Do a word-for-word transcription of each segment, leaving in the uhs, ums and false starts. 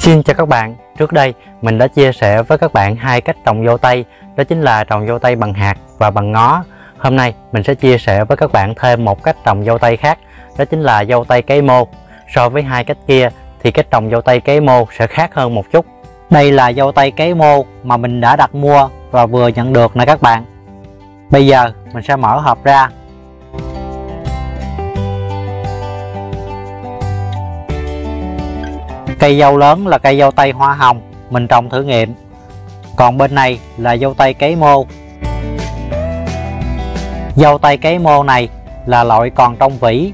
Xin chào các bạn, trước đây mình đã chia sẻ với các bạn hai cách trồng dâu tây, đó chính là trồng dâu tây bằng hạt và bằng ngó. Hôm nay mình sẽ chia sẻ với các bạn thêm một cách trồng dâu tây khác, đó chính là dâu tây cấy mô. So với hai cách kia thì cách trồng dâu tây cấy mô sẽ khác hơn một chút. Đây là dâu tây cấy mô mà mình đã đặt mua và vừa nhận được nè các bạn. Bây giờ mình sẽ mở hộp ra. Cây dâu lớn là cây dâu tây hoa hồng mình trồng thử nghiệm. Còn bên này là dâu tây cấy mô. Dâu tây cấy mô này là loại còn trong vỉ.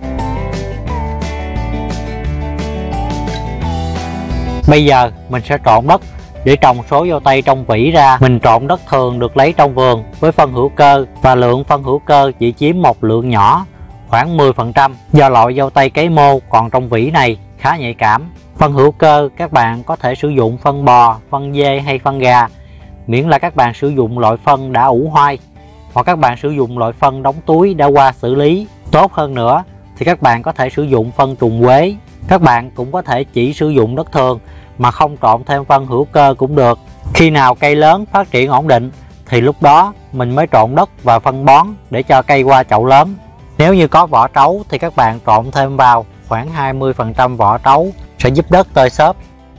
Bây giờ mình sẽ trộn đất để trồng số dâu tây trong vỉ ra. Mình trộn đất thường được lấy trong vườn với phân hữu cơ, và lượng phân hữu cơ chỉ chiếm một lượng nhỏ, khoảng mười phần trăm. Do loại dâu tây cấy mô còn trong vỉ này khá nhạy cảm. Phân hữu cơ các bạn có thể sử dụng phân bò, phân dê hay phân gà, miễn là các bạn sử dụng loại phân đã ủ hoai, hoặc các bạn sử dụng loại phân đóng túi đã qua xử lý. Tốt hơn nữa thì các bạn có thể sử dụng phân trùng quế. Các bạn cũng có thể chỉ sử dụng đất thường mà không trộn thêm phân hữu cơ cũng được. Khi nào cây lớn phát triển ổn định thì lúc đó mình mới trộn đất và phân bón để cho cây qua chậu lớn. Nếu như có vỏ trấu thì các bạn trộn thêm vào khoảng hai mươi phần trăm vỏ trấu sẽ giúp đất tơi xốp.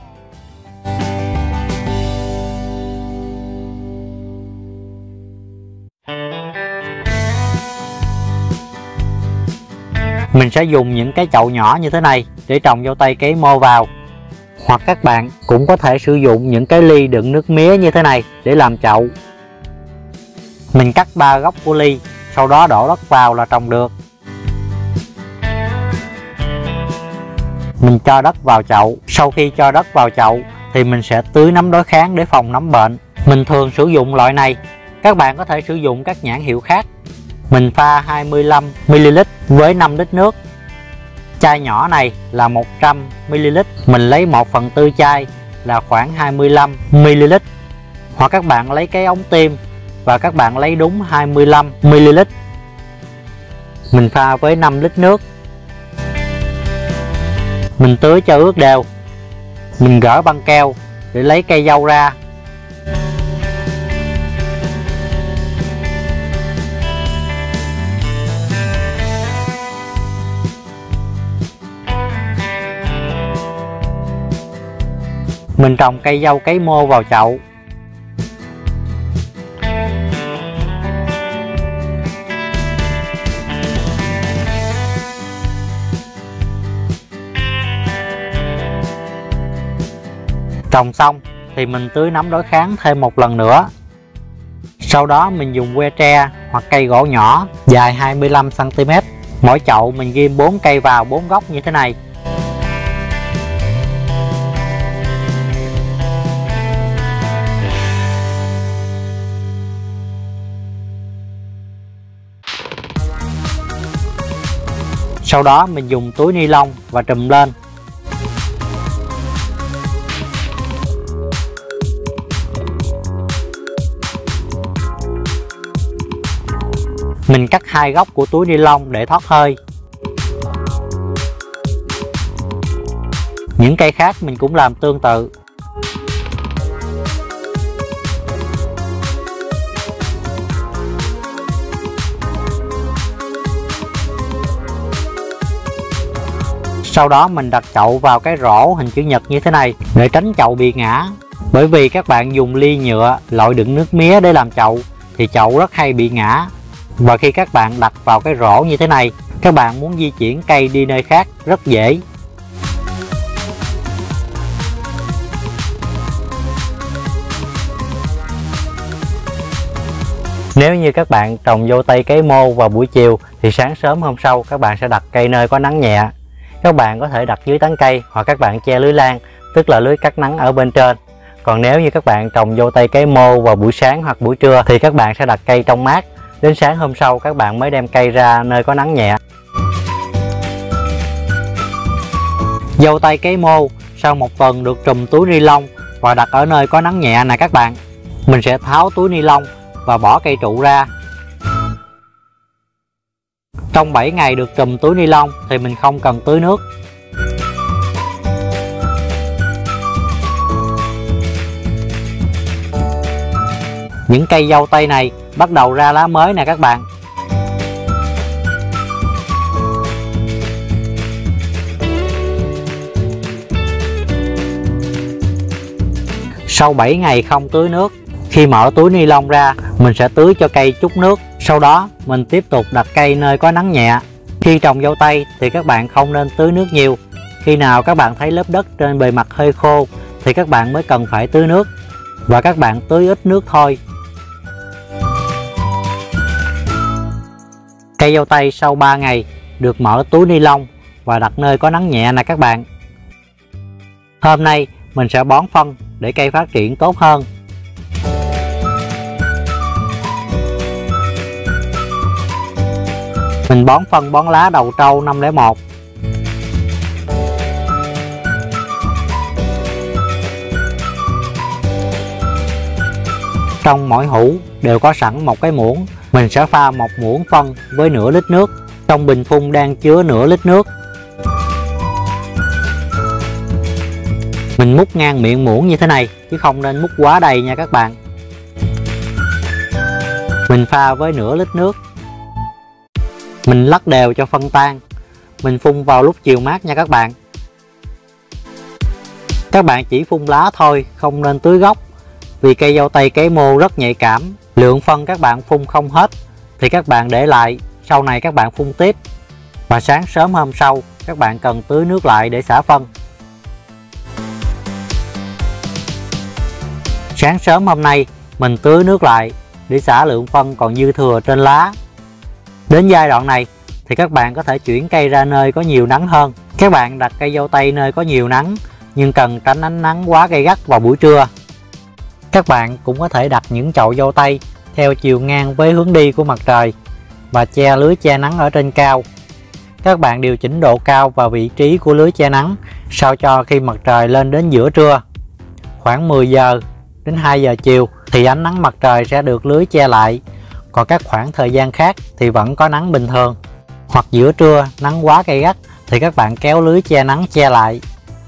Mình sẽ dùng những cái chậu nhỏ như thế này để trồng dâu tây cấy mô vào. Hoặc các bạn cũng có thể sử dụng những cái ly đựng nước mía như thế này để làm chậu. Mình cắt ba góc của ly, sau đó đổ đất vào là trồng được. Mình cho đất vào chậu. Sau khi cho đất vào chậu thì mình sẽ tưới nấm đối kháng để phòng nấm bệnh. Mình thường sử dụng loại này. Các bạn có thể sử dụng các nhãn hiệu khác. Mình pha hai mươi lăm mi li lít với năm lít nước. Chai nhỏ này là một trăm mi li lít. Mình lấy một phần tư chai là khoảng hai mươi lăm mi li lít. Hoặc các bạn lấy cái ống tiêm và các bạn lấy đúng hai mươi lăm mi li lít. Mình pha với năm lít nước. Mình tưới cho ướt đều. Mình gỡ băng keo để lấy cây dâu ra. Mình trồng cây dâu cấy mô vào chậu. Trồng xong thì mình tưới nấm đối kháng thêm một lần nữa. Sau đó mình dùng que tre hoặc cây gỗ nhỏ dài hai mươi lăm xăng ti mét. Mỗi chậu mình ghim bốn cây vào bốn góc như thế này. Sau đó mình dùng túi ni lông và trùm lên. Mình cắt hai góc của túi ni lông để thoát hơi. Những cây khác mình cũng làm tương tự. Sau đó mình đặt chậu vào cái rổ hình chữ nhật như thế này để tránh chậu bị ngã. Bởi vì các bạn dùng ly nhựa loại đựng nước mía để làm chậu thì chậu rất hay bị ngã. Và khi các bạn đặt vào cái rổ như thế này, các bạn muốn di chuyển cây đi nơi khác rất dễ. Nếu như các bạn trồng dâu tây cấy mô vào buổi chiều thì sáng sớm hôm sau các bạn sẽ đặt cây nơi có nắng nhẹ. Các bạn có thể đặt dưới tán cây hoặc các bạn che lưới lan, tức là lưới cắt nắng ở bên trên. Còn nếu như các bạn trồng dâu tây cấy mô vào buổi sáng hoặc buổi trưa thì các bạn sẽ đặt cây trong mát. Đến sáng hôm sau các bạn mới đem cây ra nơi có nắng nhẹ. Dâu tây cấy mô sau một tuần được trùm túi ni lông và đặt ở nơi có nắng nhẹ nè các bạn. Mình sẽ tháo túi ni lông và bỏ cây trụ ra. Trong bảy ngày được trùm túi ni lông thì mình không cần tưới nước. những cây dâu tây này bắt đầu ra lá mới nè các bạn. Sau bảy ngày không tưới nước, khi mở túi ni lông ra, mình sẽ tưới cho cây chút nước. Sau đó mình tiếp tục đặt cây nơi có nắng nhẹ. Khi trồng dâu tây thì các bạn không nên tưới nước nhiều. Khi nào các bạn thấy lớp đất trên bề mặt hơi khô thì các bạn mới cần phải tưới nước, và các bạn tưới ít nước thôi. Cây dâu tây sau ba ngày được mở túi ni lông và đặt nơi có nắng nhẹ nè các bạn. Hôm nay mình sẽ bón phân để cây phát triển tốt hơn. Mình bón phân bón lá đầu trâu năm không một. Trong mỗi hũ đều có sẵn một cái muỗng. Mình sẽ pha một muỗng phân với nửa lít nước. Trong bình phun đang chứa nửa lít nước. Mình múc ngang miệng muỗng như thế này, chứ không nên múc quá đầy nha các bạn. Mình pha với nửa lít nước. Mình lắc đều cho phân tan. Mình phun vào lúc chiều mát nha các bạn. Các bạn chỉ phun lá thôi, không nên tưới gốc, vì cây dâu tây cấy mô rất nhạy cảm. Lượng phân các bạn phun không hết thì các bạn để lại, sau này các bạn phun tiếp. Và sáng sớm hôm sau các bạn cần tưới nước lại để xả phân. Sáng sớm hôm nay mình tưới nước lại để xả lượng phân còn dư thừa trên lá. Đến giai đoạn này thì các bạn có thể chuyển cây ra nơi có nhiều nắng hơn. Các bạn đặt cây dâu tây nơi có nhiều nắng, nhưng cần tránh ánh nắng quá gay gắt vào buổi trưa. Các bạn cũng có thể đặt những chậu dâu tây theo chiều ngang với hướng đi của mặt trời và che lưới che nắng ở trên cao. Các bạn điều chỉnh độ cao và vị trí của lưới che nắng sao cho khi mặt trời lên đến giữa trưa, khoảng mười giờ đến hai giờ chiều, thì ánh nắng mặt trời sẽ được lưới che lại. Còn các khoảng thời gian khác thì vẫn có nắng bình thường. Hoặc giữa trưa nắng quá gay gắt thì các bạn kéo lưới che nắng che lại.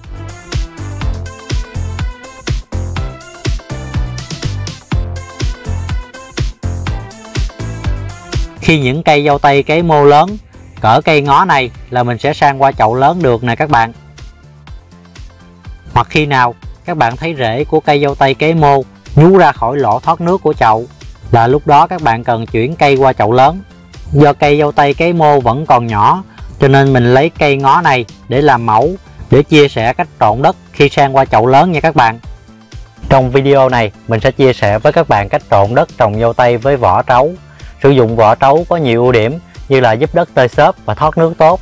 Khi những cây dâu tây cấy mô lớn cỡ cây ngó này là mình sẽ sang qua chậu lớn được nè các bạn. Hoặc khi nào các bạn thấy rễ của cây dâu tây cấy mô nhú ra khỏi lỗ thoát nước của chậu, là lúc đó các bạn cần chuyển cây qua chậu lớn. Do cây dâu tây cấy mô vẫn còn nhỏ, cho nên mình lấy cây ngó này để làm mẫu, để chia sẻ cách trộn đất khi sang qua chậu lớn nha các bạn. Trong video này mình sẽ chia sẻ với các bạn cách trộn đất trồng dâu tây với vỏ trấu. Sử dụng vỏ trấu có nhiều ưu điểm như là giúp đất tơi xốp và thoát nước tốt.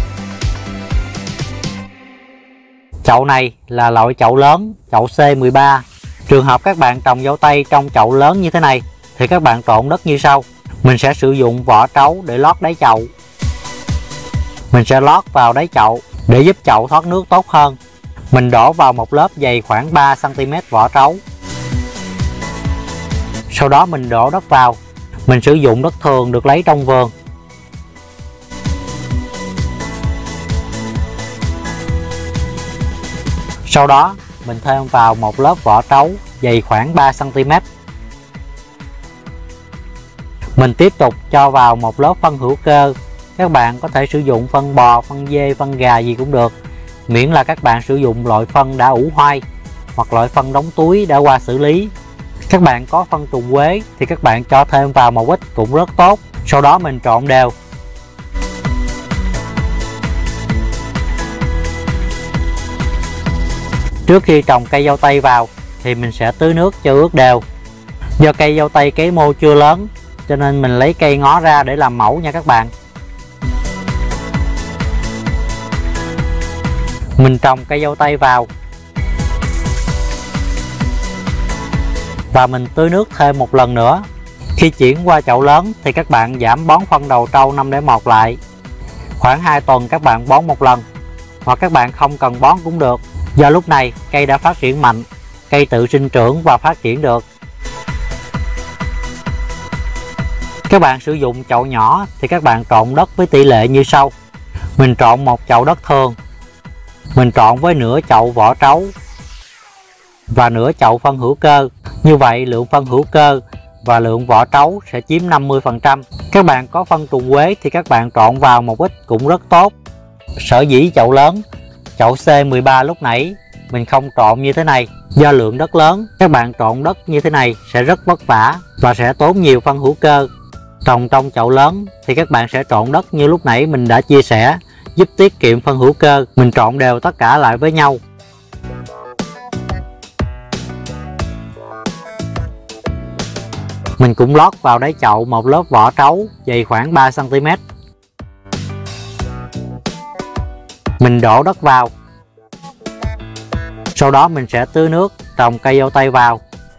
Chậu này là loại chậu lớn, chậu C mười ba. Trường hợp các bạn trồng dâu tây trong chậu lớn như thế này thì các bạn trộn đất như sau. Mình sẽ sử dụng vỏ trấu để lót đáy chậu. Mình sẽ lót vào đáy chậu để giúp chậu thoát nước tốt hơn. Mình đổ vào một lớp dày khoảng ba xăng ti mét vỏ trấu. Sau đó mình đổ đất vào. Mình sử dụng đất thường được lấy trong vườn. Sau đó mình thêm vào một lớp vỏ trấu dày khoảng ba xăng ti mét. Mình tiếp tục cho vào một lớp phân hữu cơ. Các bạn có thể sử dụng phân bò, phân dê, phân gà gì cũng được, miễn là các bạn sử dụng loại phân đã ủ hoai hoặc loại phân đóng túi đã qua xử lý. Các bạn có phân trùng quế thì các bạn cho thêm vào một ít cũng rất tốt. Sau đó mình trộn đều. Trước khi trồng cây dâu tây vào thì mình sẽ tưới nước cho ướt đều. Do cây dâu tây cấy mô chưa lớn cho nên mình lấy cây ngó ra để làm mẫu nha các bạn. Mình trồng cây dâu tây vào và mình tưới nước thêm một lần nữa. Khi chuyển qua chậu lớn thì các bạn giảm bón phân đầu trâu năm không một lại. Khoảng hai tuần các bạn bón một lần, hoặc các bạn không cần bón cũng được. Do lúc này cây đã phát triển mạnh, cây tự sinh trưởng và phát triển được. Các bạn sử dụng chậu nhỏ thì các bạn trộn đất với tỷ lệ như sau. Mình trộn một chậu đất thường, mình trộn với nửa chậu vỏ trấu và nửa chậu phân hữu cơ. Như vậy lượng phân hữu cơ và lượng vỏ trấu sẽ chiếm năm mươi phần trăm. Các bạn có phân trùng quế thì các bạn trộn vào một ít cũng rất tốt. Sở dĩ chậu lớn, chậu C mười ba lúc nãy mình không trộn như thế này, do lượng đất lớn, các bạn trộn đất như thế này sẽ rất vất vả và sẽ tốn nhiều phân hữu cơ. Trồng trong chậu lớn thì các bạn sẽ trộn đất như lúc nãy mình đã chia sẻ, giúp tiết kiệm phân hữu cơ. Mình trộn đều tất cả lại với nhau. Mình cũng lót vào đáy chậu một lớp vỏ trấu dày khoảng ba xăng ti mét. Mình đổ đất vào. Sau đó mình sẽ tưới nước trồng cây dâu tây vào.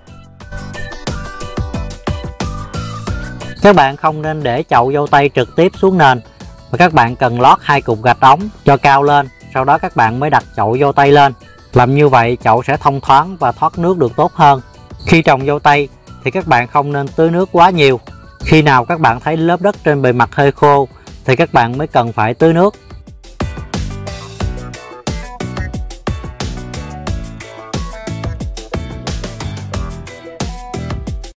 Các bạn không nên để chậu dâu tây trực tiếp xuống nền, và các bạn cần lót hai cục gạch ống cho cao lên, sau đó các bạn mới đặt chậu dâu tây lên. Làm như vậy chậu sẽ thông thoáng và thoát nước được tốt hơn. Khi trồng dâu tây thì các bạn không nên tưới nước quá nhiều. Khi nào các bạn thấy lớp đất trên bề mặt hơi khô thì các bạn mới cần phải tưới nước.